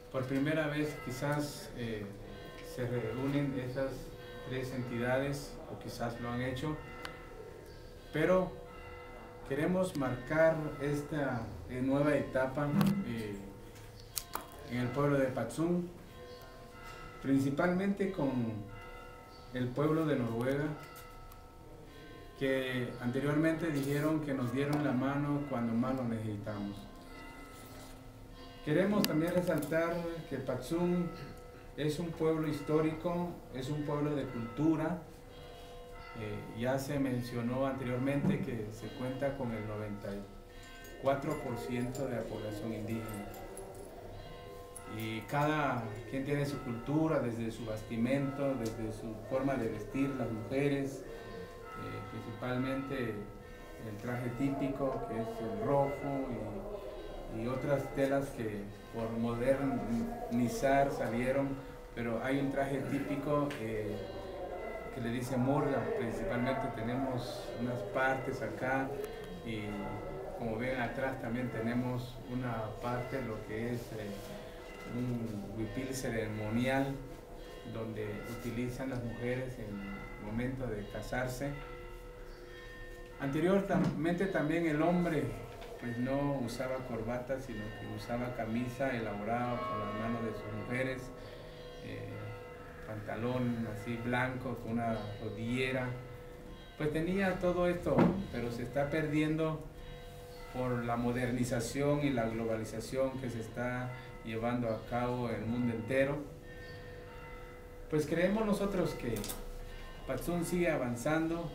Por primera vez quizás se reúnen esas tres entidades, o quizás lo han hecho, pero queremos marcar esta nueva etapa en el pueblo de Patzún, principalmente con el pueblo de Noruega, que anteriormente dijeron que nos dieron la mano cuando más lo necesitamos. Queremos también resaltar que Patzún es un pueblo histórico, es un pueblo de cultura. Ya se mencionó anteriormente que se cuenta con el 94% de la población indígena. Y cada quien tiene su cultura, desde su bastimento, desde su forma de vestir, las mujeres, principalmente el traje típico que es el rojo y otras telas que por modernizar salieron, pero hay un traje típico que le dice murga. Principalmente tenemos unas partes acá y como ven atrás también tenemos una parte, lo que es un huipil ceremonial, donde utilizan las mujeres en el momento de casarse. Anteriormente también el hombre pues no usaba corbata, sino que usaba camisa elaborada por las manos de sus mujeres, pantalón así blanco con una rodillera. Pues tenía todo esto, pero se está perdiendo por la modernización y la globalización que se está llevando a cabo en el mundo entero. Pues creemos nosotros que Patzún sigue avanzando,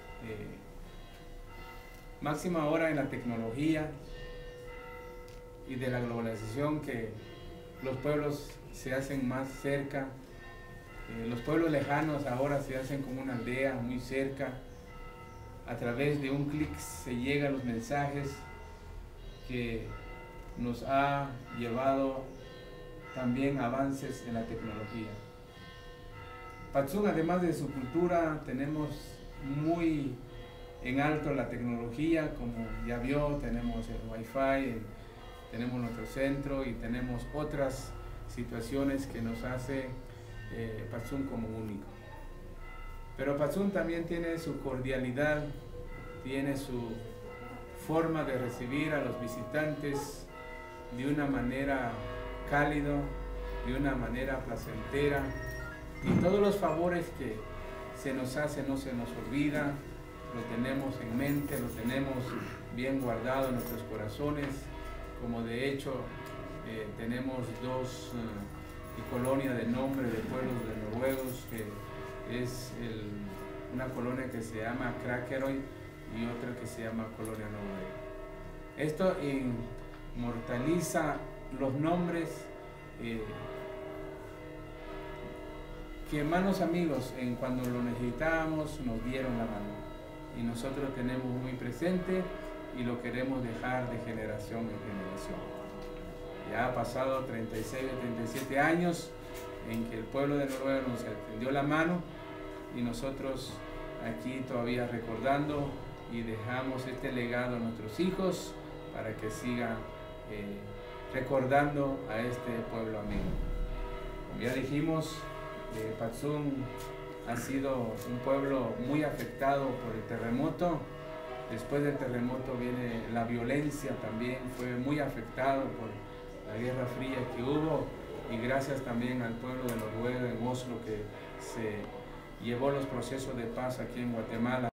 máxima ahora en la tecnología y de la globalización, que los pueblos se hacen más cerca, los pueblos lejanos ahora se hacen como una aldea muy cerca. A través de un clic se llegan los mensajes, que nos ha llevado también avances en la tecnología. Patzún, además de su cultura, tenemos muy en alto la tecnología, como ya vio, tenemos el Wi-Fi, tenemos nuestro centro y tenemos otras situaciones que nos hace Patzún como único. Pero Patzún también tiene su cordialidad, tiene su forma de recibir a los visitantes de una manera cálida, de una manera placentera, y todos los favores que se nos hacen no se nos olvida, lo tenemos en mente, lo tenemos bien guardado en nuestros corazones, como de hecho tenemos dos colonias de nombre de pueblos de noruegos, que es una colonia que se llama Krakerøy y otra que se llama Colonia Noruega. Esto inmortaliza los nombres que hermanos amigos cuando lo necesitábamos nos dieron la mano, y nosotros tenemos muy presente y lo queremos dejar de generación en generación. Ya ha pasado 36 o 37 años en que el pueblo de Noruega nos extendió la mano, y nosotros aquí todavía recordando, y dejamos este legado a nuestros hijos para que sigan recordando a este pueblo amigo. Como ya dijimos, Patzún ha sido un pueblo muy afectado por el terremoto. Después del terremoto viene la violencia, también fue muy afectado por la Guerra Fría que hubo, y gracias también al pueblo de Noruega en Oslo, que se llevó los procesos de paz aquí en Guatemala.